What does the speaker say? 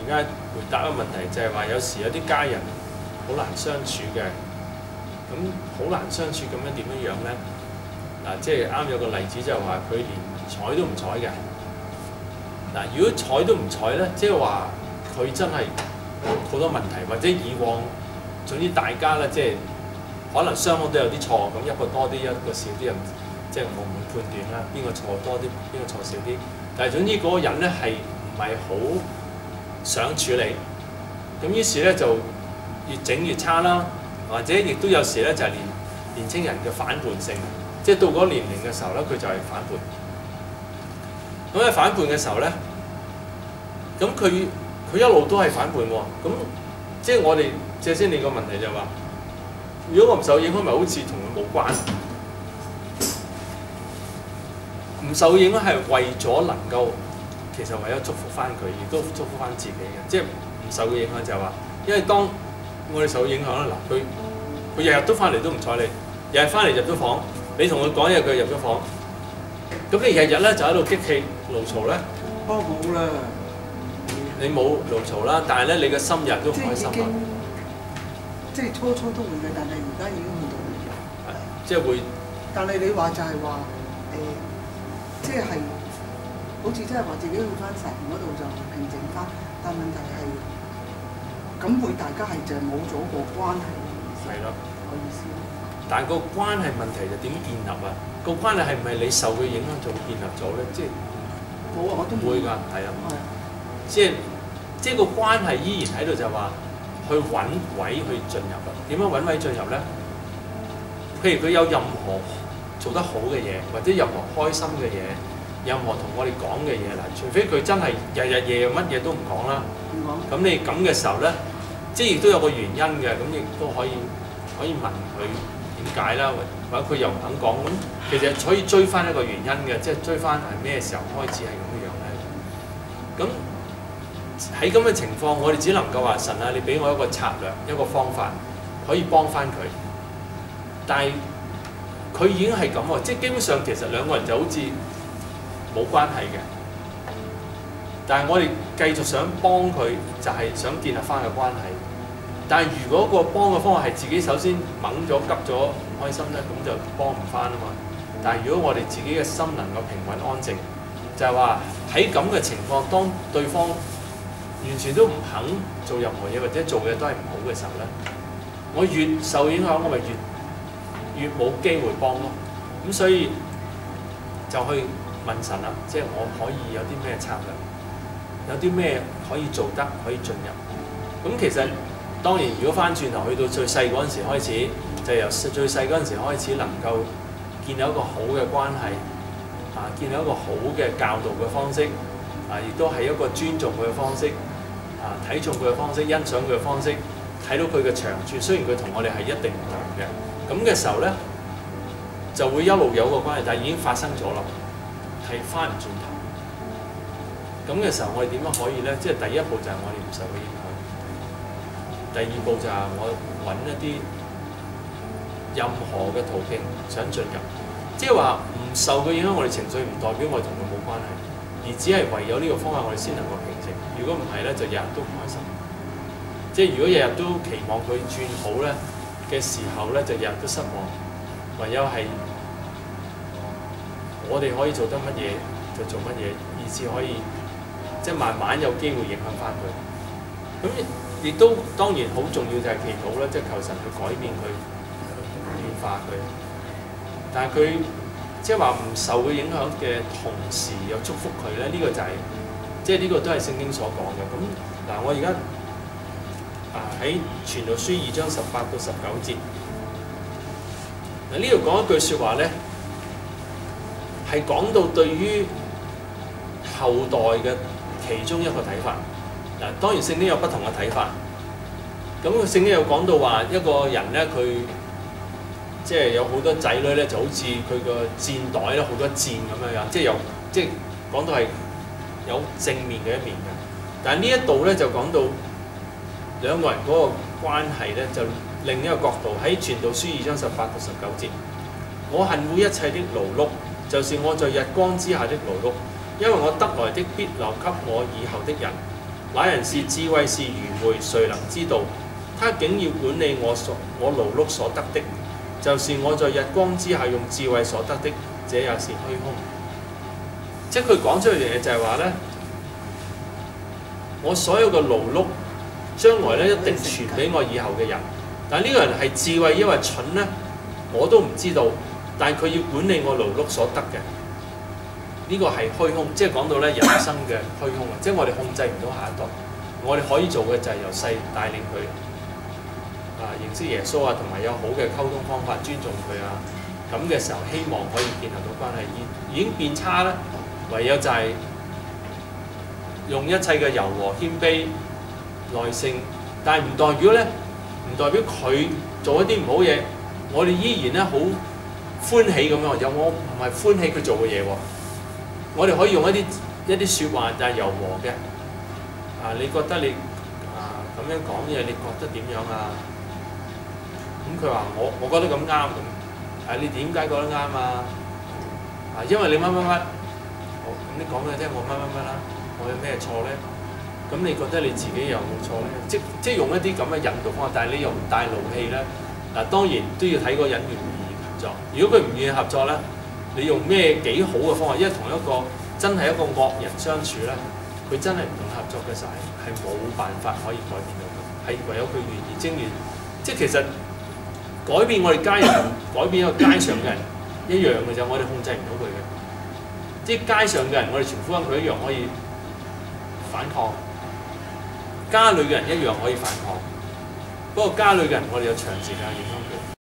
家回答一個問題，就係話有時有啲家人好難相處嘅，咁好難相處咁樣點樣咧？嗱，即係啱有個例子就係話佢連睬都唔睬嘅。嗱，如果睬都唔睬咧，即係話佢真係好多問題，或者以往總之大家咧，即係可能雙方都有啲錯，咁一個多啲，一個少啲，即係我唔會判斷啦，邊個錯多啲，邊個錯少啲。但係總之嗰個人咧係唔係好想處理，咁於是咧就越整越差啦，或者亦都有時咧就係年青人嘅反叛性，即係到嗰年齡嘅時候咧，佢就係反叛。咁喺反叛嘅時候咧，咁佢一路都係反叛喎。咁即係我哋借先你個問題就係話，如果我唔受影響，咪好似同佢冇關。唔受影響係為咗能夠，其實為咗祝福翻佢，亦都祝福翻自己嘅。即係唔受嘅影響就係話，因為當我哋受影響咧，嗱佢日日都翻嚟都唔睬你，日日翻嚟入咗房，你同佢講嘢佢入咗房，咁你日日咧就喺度激氣怒嘈咧。 不過冇啦， 你冇怒嘈啦，但係咧你嘅心日都唔開心啦。 即係初都會嘅，但係而家已經唔到。 係，即係會。 但係你話就係話即係好似即係話自己去翻神嗰度就平靜翻，但問題係咁會大家係就係冇咗個關係。 係咯， 我意思。 但係個關係問題就點建立啊？個關係係唔係你受佢影響就建立咗咧？即係冇啊，我都會㗎，係啊。 係。 即係個關係依然喺度，就係話去揾位去進入啊。點樣揾位進入咧？譬如佢有任何做得好嘅嘢，或者任何開心嘅嘢，任何同我哋講嘅嘢嗱，除非佢真係日日夜乜嘢都唔講啦。 唔講。 咁你咁嘅時候咧，即係亦都有個原因嘅，咁亦都可以問佢點解啦，或者佢又唔肯講，咁其實可以追翻一個原因嘅，即係追翻係咩時候開始係咁樣咧？咁喺咁嘅情況，我哋只能夠話神啊，你俾我一個策略，一個方法，可以幫翻佢。但係佢已經係咁喎，即係基本上其實兩個人就好似冇關係嘅。但係我哋繼續想幫佢，就係想建立翻個關係。但係如果個幫嘅方法係自己首先掹咗、急咗、唔開心咧，咁就幫唔翻啊嘛。但係如果我哋自己嘅心能夠平穩安靜，就係話喺咁嘅情況，當對方完全都唔肯做任何嘢，或者做嘅都係唔好嘅時候咧，我越受影響，我咪越冇機會幫咯。咁所以就去問神啦，即係我可以有啲咩策略，有啲咩可以做得可以進入。咁其實當然，如果翻轉頭去到最細嗰陣時開始，就由最細嗰陣時開始能夠建立一個好嘅關係，建立一個好嘅教導嘅方式，亦都係一個尊重佢嘅方式，睇重佢嘅方式，欣賞佢嘅方式，睇到佢嘅長處。雖然佢同我哋係一定唔同嘅，咁嘅時候咧，就會一路有個關係，但係已經發生咗啦，係翻唔轉頭。咁嘅時候，我哋點樣可以咧？即係第一步就係我哋唔受佢影響，第二步就係我揾一啲任何嘅途徑想進入，即係話唔受佢影響，我哋情緒唔代表我哋同佢冇關係，而只係唯有呢個方法我哋先能夠平靜。如果唔係咧，就日日都唔開心。即係如果日日都期望佢轉好咧嘅時候咧，就日日都失望。唯有係我哋可以做得乜嘢就做乜嘢，以至可以即係慢慢有機會影響翻佢。咁亦都當然好重要就係祈禱啦，即係求神去改變佢、變化佢。但係佢即係話唔受佢影響嘅同時又祝福佢咧，呢個就係即係呢個都係聖經所講嘅。咁嗱，我而家喺傳道書2章18到19節，嗱呢度講一句説話咧，係講到對於後代嘅其中一個睇法。嗱，當然聖經有不同嘅睇法。咁聖經又講到話一個人咧，佢即係有好多仔女咧，就好似佢個箭袋咧，好多箭咁樣樣，即係講到係有正面嘅一面嘅。但係呢一度咧就講到兩個人嗰個關係咧，就另一個角度喺傳道書2章18到19節，我恨惡一切的勞碌，就是我在日光之下的勞碌，因為我得來的必留給我以後的人。 那人是智慧是愚昧，誰能知道？他竟要管理我勞碌所得的，就是我在日光之下用智慧所得的，這也是虛空。即係佢講出一樣嘢就係話咧，我所有嘅勞碌將來咧一定傳俾我以後嘅人。但係呢個人係智慧因為蠢咧，我都唔知道。但係佢要管理我勞碌所得嘅，呢個係虛空。即係講到咧人生嘅虛空啊！即係我哋控制唔到下一代，我哋可以做嘅就係由細帶領佢認識耶穌啊，同埋有好嘅溝通方法，尊重佢啊。咁嘅時候，希望可以建立到關係。已經變差咧，唯有就係用一切嘅柔和謙卑、耐性，但係唔代表咧，唔代表佢做一啲唔好嘢，我哋依然咧好歡喜咁樣。有我唔係歡喜佢做嘅嘢喎，我哋可以用一啲説話就係柔和嘅。你覺得你咁樣講嘢，你覺得點樣啊？咁佢話我覺得咁啱咁。你點解覺得啱啊？因為你乜乜乜，好咁你講俾我聽，我乜乜乜啦，我有咩錯咧？咁你覺得你自己有冇錯咧？即用一啲咁嘅引導方法，但係你又唔帶怒氣咧。當然都要睇個人願唔願意合作。如果佢唔願意合作咧，你用咩幾好嘅方法？因為同一個真係一個惡人相處咧，佢真係唔同合作嘅時候係冇辦法可以改變到佢，係唯有佢願意。正如即其實。改變我哋街人同改變一個街上嘅人一樣嘅啫，我哋控制唔到佢嘅。即係街上嘅人，我哋傳福音佢一樣可以反抗；家裏嘅人一樣可以反抗。不過家裏嘅人，我哋有長時間影響佢。